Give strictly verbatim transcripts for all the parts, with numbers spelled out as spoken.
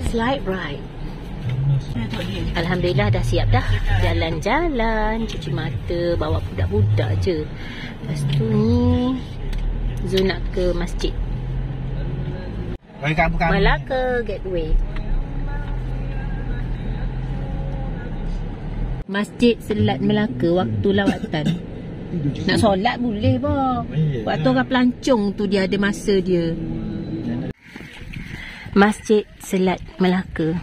Slide ride. Alhamdulillah dah siap dah. Jalan-jalan, cuci mata, bawa budak-budak je. Lepas tu ni Zul nak ke masjid Melaka Gateway. Masjid Selat Melaka waktu lawatan. Nak solat boleh bah. Waktu orang pelancong tu dia ada masa dia. Masjid Selat Melaka.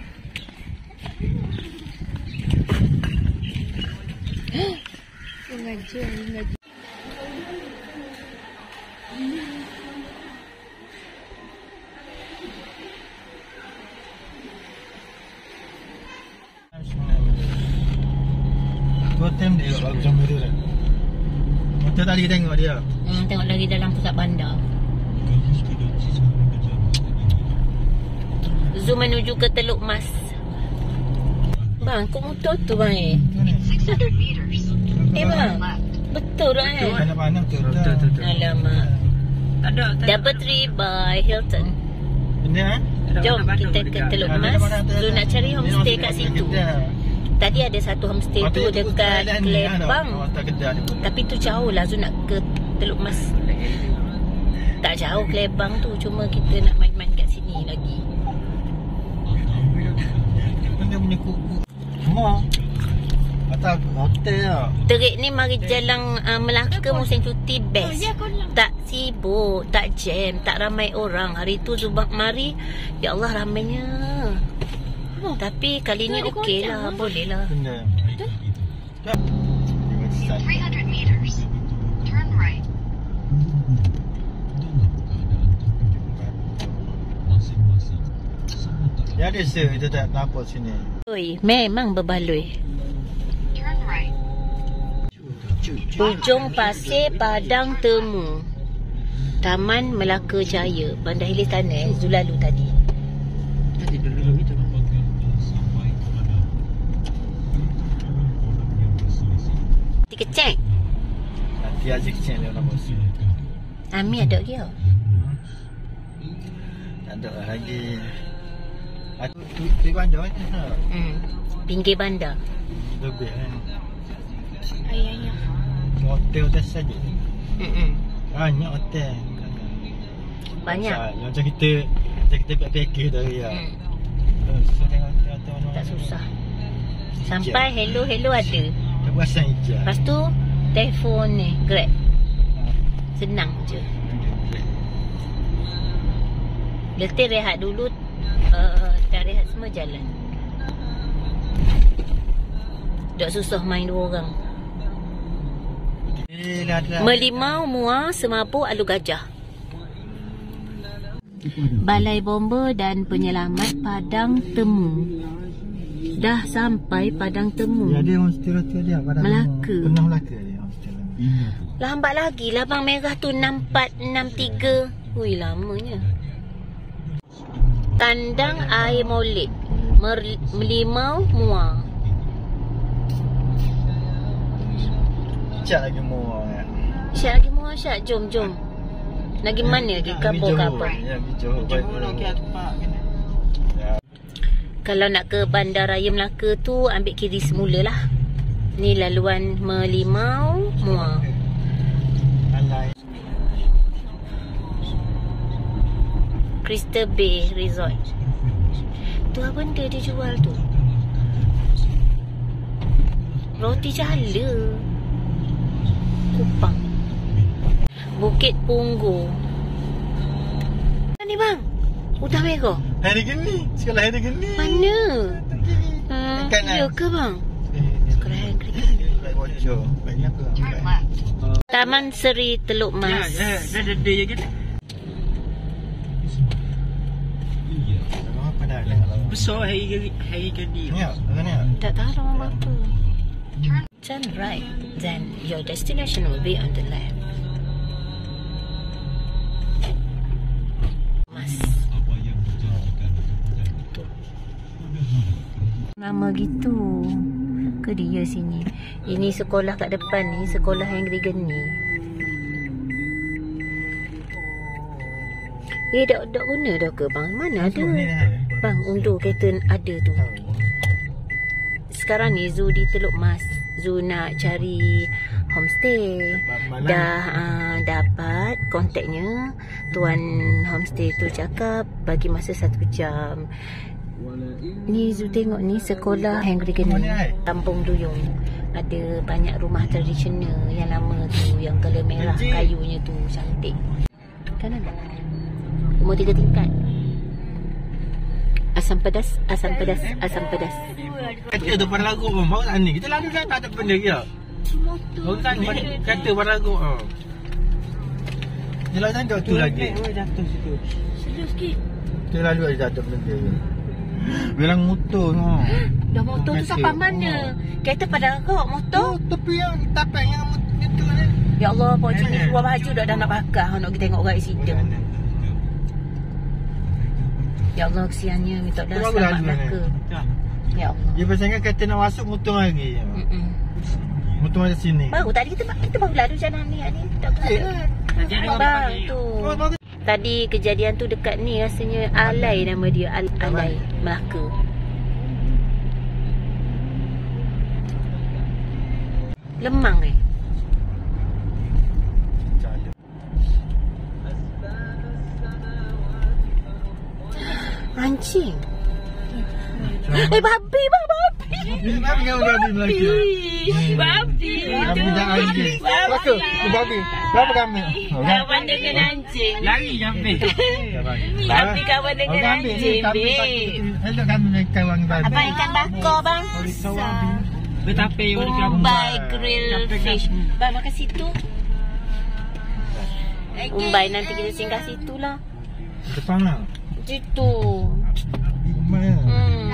Mengaji, mengaji. Hotel dia bagus sama dia. Hotel tadi tengok dia. Hmm, tengok lagi dalam pusat bandar. Zoom menuju ke Teluk Mas. Bang, kok motor tu bang eh? Eh bang, betul tak eh? Mana-mana betul. Alamak. Doubletree by Hilton. Benda eh? Jom kita ke Teluk Mas. Zoom nak cari homestay kat situ. Tadi ada satu homestay tu dekat Kelebang. Tapi tu jauh lah Zul nak ke Teluk Mas. Tak jauh Kelebang tu. Cuma kita nak main-main kat sini lagi. Dia punya kuku rumah atau hotel lah. Terik ni mari jalan uh, Melaka musim cuti best. Tak sibuk, tak jam, tak ramai orang. Hari tu Zubak mari, ya Allah ramainya. Tapi kali ni okey lah, boleh lah. Benar. three hundred meters, turn right. Ya ada sir, kita tak nampak sini. Oi, memang berbaloi. Turn right. Ujung Pasir Padang Temu. Taman Melaka Jaya, Bandar Hilir sana eh, Zul lalu tadi. Tadi dulu itu. Kecek. Nanti aja kecek dia nak bos. Ami ada dia. Tak ada lagi. Aku tu di bandar ni. Hmm. Pinggir bandar. Lebih kan. Ayahnya. Hotel-hotel saja. Hmm. Banyak hotel. Banyak. Macam kita macam kita package dari ya. Hmm. Susah tengok hotel mana. Tak susah. Sampai hello hello ada. Tak pasang hijau. Lepas tu telefon ni Grab. Senang je. Letih rehat dulu. Uh, dah rehat semua jalan. Tak susah main dua orang. Melimau, Muar, Semapur, Alu Gajah. Balai Bomba dan Penyelamat Padang Temu. Dah sampai Padang Temu. Ya, dia homestay dia Padang Melaka. Pernah Melaka dia homestay. Lambat lagi Labang Merah tu enam empat enam tiga. Ui lamanya. Kandang Air Molek, Melimau, Muar. Syak lagi Muar kan. Syak lagi Muar, Syak. Jom, jom. Lagi mana lagi? Kapur ke apa? Ya, Johor lagi tempat kena. Kalau nak ke Bandaraya Melaka tu ambil kiri semula lah. Ni laluan Melimau, Muar. Crystal Bay Resort. Tu apa benda dia jual tu? Roti jala. Kupang. Bukit Punggur. Mana ni bang? Hutan Merah. Hari gini, sekolah hari gini. Mana? Ha, Kanan. ya ke bang? Sekolah hari gini. Banyak ke? Turn left. Taman Seri Teluk Mas. Ya, ya, dah ada je kita. Apa dah dengar? Besar hari hari kali. Ya, kan ya. Tak tahu nama apa. Turn right, then your destination will be on the left. Mas. Tu. Nama gitu. Ke dia sini. Ini sekolah kat depan ni, sekolah yang geni. Eh, dak dak guna dah ke bang? Mana ada? Bang, undur kereta ada tu. Sekarang ni Zu di Teluk Mas. Zu nak cari homestay. Dah uh, dapat kontaknya. Tuan homestay tu cakap bagi masa satu jam. Ni Zu tengok ni sekolah Anglican ni, Kampung Duyung. Ada banyak rumah tradisional yang lama tu, yang colour merah kayunya tu cantik. Kan ada? Umur tiga tingkat. Asam pedas, asam pedas, asam pedas. Kata tu pada lagu pun baru tak ni. Kita lalu kan tak ada benda dia. Baru tak ni kata pada lagu. Ha. Dia lalu tak tu lagi. Jatuh situ. Serius sikit. Kita lalu ada jatuh benda. Bilang motor tu. Dah motor tu sampai mana? Kereta pada kau motor? Oh, tepi yang tapak yang itu ni. Ya Allah, Pak Cik ni keluar baju dah dah nak bakar. Nak kita tengok orang accident. Ya Allah, kesiannya minta dah selamat belaka. Ya Allah. Dia pasal kata nak masuk motor lagi. Mm-mm. Motor ada sini. Baru tadi kita kita baru lalu jalan ni ni. Tak boleh. Nanti ada Bang orang tu. Oh, bagus. Tadi kejadian tu dekat ni rasanya Alai nama dia. Al Alai Melaka. Lemang eh. Anjing. Eh babi bang babi. Babi kau babi Melaka. Babi. Babi dah anjing. Melaka. Babi. Berapa kami? Kawan dengan anjing. lari jambe. Babi kawan dengan anjing. Hello kami dengan kawan babi. Apa ikan bakar bang? Betape warga Umbai grill fish. Bang makan situ. Umbai nanti kita singgah situ lah. Depan lah. Situ. Umbai lah. Hmm.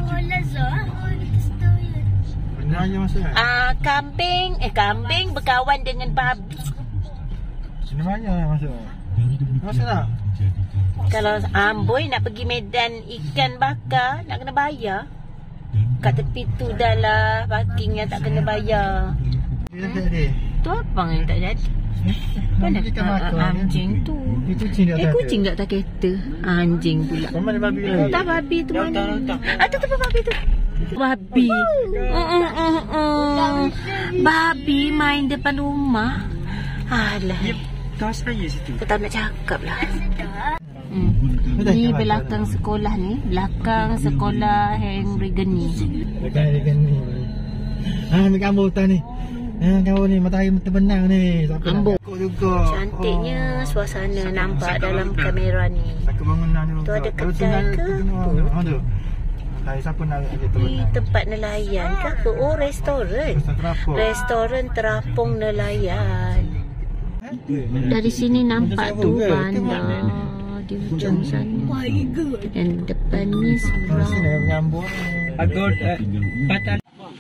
Benar je masuk kan? Ah, kambing, eh kambing berkawan dengan babi. Sini banyak lah masuk. Masuk tak? Kalau amboi nak pergi medan ikan bakar, nak kena bayar. Kat tepi tu dah lah parking yang tak kena bayar. Dia tak ada. Tu abang yang tak jadi. Mana Ikan bakar ni. anjing tu? Ni kucing dia Eh tak ada. kucing tak tak kereta. Anjing pula. Mana babi lagi? Tak babi tu mana? Ah tu tu babi tu. Babi. Mm, mm, mm, mm. Babi main depan rumah. Alah. Tahu saya situ. Kau tak nak cakap lah. Hmm. Ni belakang sekolah ni. Belakang sekolah Henry Geni. Dekat dekat ni. Ah, ni gambar hutan ni. Ah, gambar ni matahari terbenam ni. Ambok. Kok juga. Cantiknya suasana nampak dalam kamera ni. Aku bangunan ni. Tu ada kedai ke? Ha tu. Tak siapa nak ada Ni terbenam. tempat nelayan ke apa? Oh, restoran. Terapung. Restoran terapung nelayan. Dari sini nampak tu bandar di hujung sana. Dan depannya Sini surau. menyambut. Agak batal.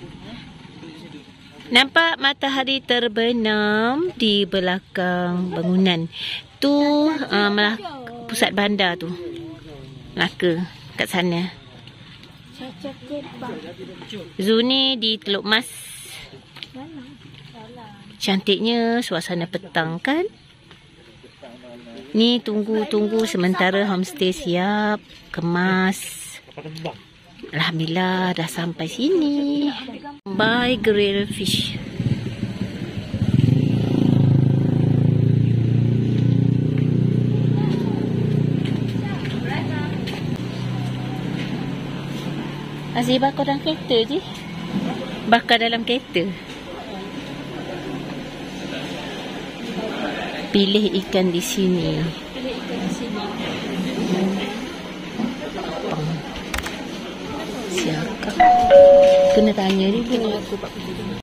Nampak matahari terbenam di belakang bangunan. Tu uh, Melaka, pusat bandar tu. Melaka kat sana. Zoo ni di Teluk Mas. Cantiknya suasana petang kan? Ni tunggu-tunggu sementara homestay siap, kemas. Alhamdulillah dah sampai sini. Bye grill fish. Asyik bakar dalam kereta je. Bakar dalam kereta. Pilih ikan di sini. Pilih ikan di sini. Siapa? Kena tanya ni. Kena aku pak.